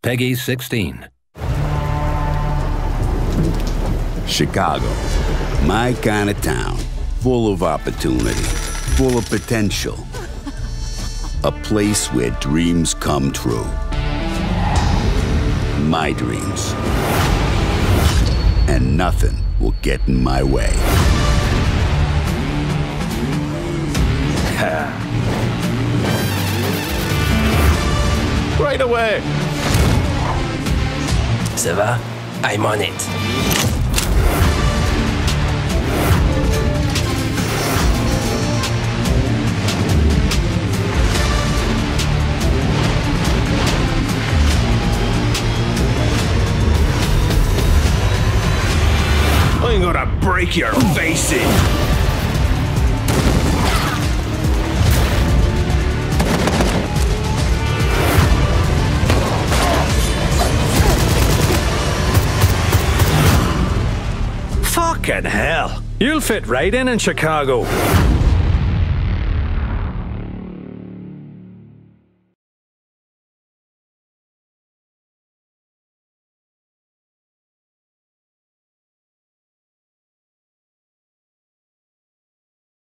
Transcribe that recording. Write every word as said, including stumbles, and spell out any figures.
Peggy sixteen. Chicago, my kind of town, full of opportunity, full of potential. A place where dreams come true. My dreams. And nothing will get in my way. Right away! Ça va? I'm on it. I'm gonna break your face in! Fucking hell! You'll fit right in in Chicago.